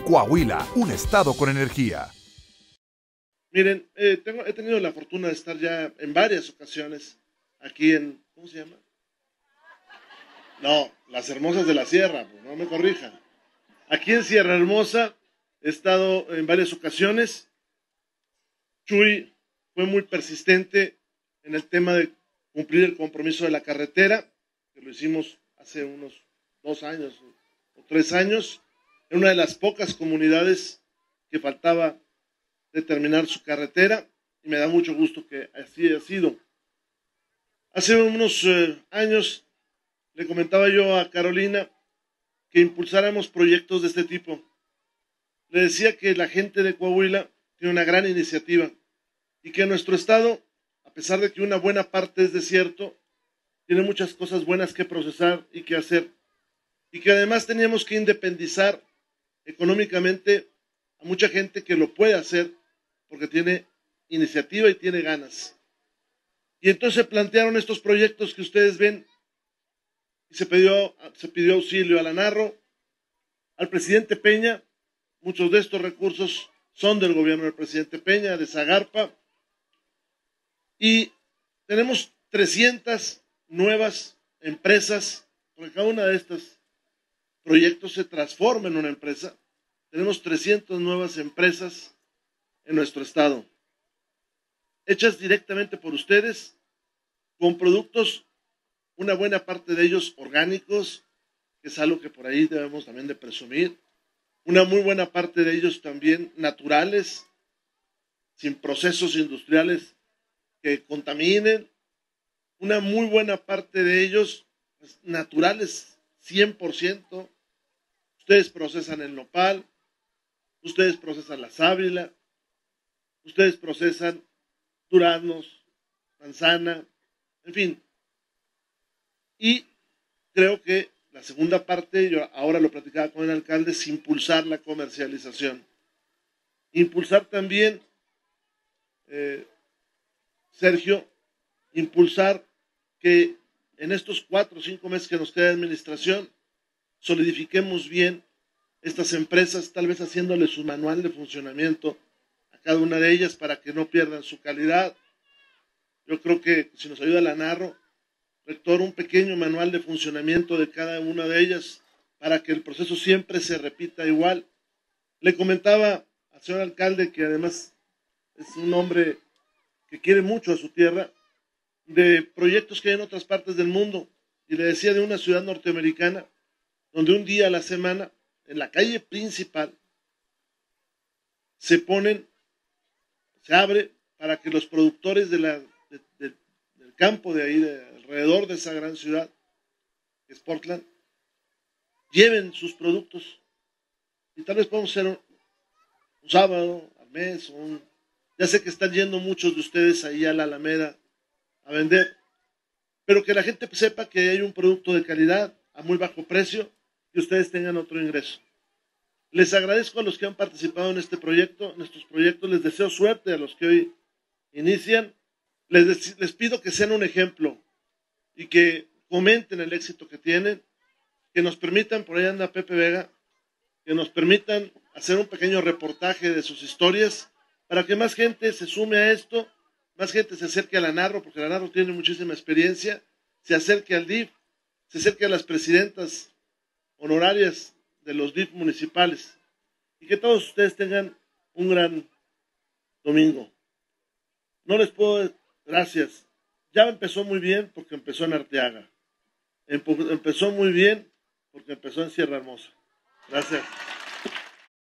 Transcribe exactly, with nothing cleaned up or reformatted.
Coahuila, un estado con energía. Miren, eh, tengo, he tenido la fortuna de estar ya en varias ocasiones aquí en, ¿cómo se llama? No, Las Hermosas de la Sierra, pues no me corrija. Aquí en Sierra Hermosa he estado en varias ocasiones. Chuy fue muy persistente en el tema de cumplir el compromiso de la carretera, que lo hicimos hace unos dos años o tres años, en una de las pocas comunidades que faltaba de terminar su carretera, y me da mucho gusto que así haya sido. Hace unos eh, años le comentaba yo a Carolina que impulsáramos proyectos de este tipo. Le decía que la gente de Coahuila tiene una gran iniciativa y que nuestro estado, a pesar de que una buena parte es desierto, tiene muchas cosas buenas que procesar y que hacer, y que además teníamos que independizar económicamente a mucha gente que lo puede hacer porque tiene iniciativa y tiene ganas. Y entonces se plantearon estos proyectos que ustedes ven, y se pidió, se pidió auxilio a la Narro, al presidente Peña. Muchos de estos recursos son del gobierno del presidente Peña, de Zagarpa, y tenemos trescientas nuevas empresas, porque cada una de estos proyectos se transforma en una empresa. Tenemos trescientas nuevas empresas en nuestro estado, hechas directamente por ustedes, con productos, una buena parte de ellos orgánicos, que es algo que por ahí debemos también de presumir, una muy buena parte de ellos también naturales, sin procesos industriales que contaminen, una muy buena parte de ellos pues, naturales, cien por ciento. Ustedes procesan el nopal, ustedes procesan la sábila, ustedes procesan duraznos, manzana, en fin. Y creo que la segunda parte, yo ahora lo platicaba con el alcalde, es impulsar la comercialización. Impulsar también, eh, Sergio, impulsar que en estos cuatro o cinco meses que nos queda de administración, solidifiquemos bien estas empresas, tal vez haciéndoles su manual de funcionamiento a cada una de ellas para que no pierdan su calidad. Yo creo que si nos ayuda la Narro, rector, un pequeño manual de funcionamiento de cada una de ellas para que el proceso siempre se repita igual. Le comentaba al señor alcalde, que además es un hombre que quiere mucho a su tierra, de proyectos que hay en otras partes del mundo, y le decía de una ciudad norteamericana donde un día a la semana en la calle principal se ponen, se abre para que los productores de la, de, de, del campo de ahí, de alrededor de esa gran ciudad, que es Portland, lleven sus productos. Y tal vez podemos hacer un, un sábado al mes, un, ya sé que están yendo muchos de ustedes ahí a la Alameda a vender, pero que la gente sepa que hay un producto de calidad a muy bajo precio y ustedes tengan otro ingreso. Les agradezco a los que han participado en este proyecto, en estos proyectos, les deseo suerte a los que hoy inician, les, les pido que sean un ejemplo y que comenten el éxito que tienen, que nos permitan, por ahí anda Pepe Vega, que nos permitan hacer un pequeño reportaje de sus historias para que más gente se sume a esto, más gente se acerque a la Narro, porque la Narro tiene muchísima experiencia, se acerque al D I F, se acerque a las presidentas honorarias de los D I F municipales, y que todos ustedes tengan un gran domingo. No les puedo, gracias, ya empezó muy bien porque empezó en Arteaga, empezó muy bien porque empezó en Sierra Hermosa. Gracias.